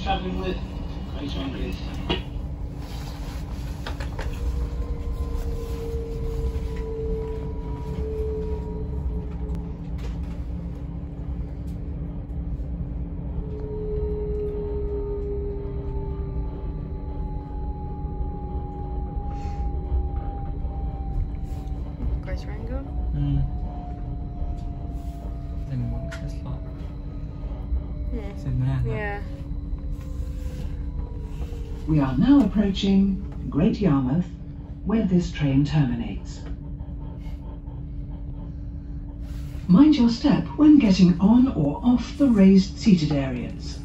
travelling with Great Yarmouth. Great Rangoon? Yeah. We are now approaching Great Yarmouth, where this train terminates. Mind your step when getting on or off the raised seated areas.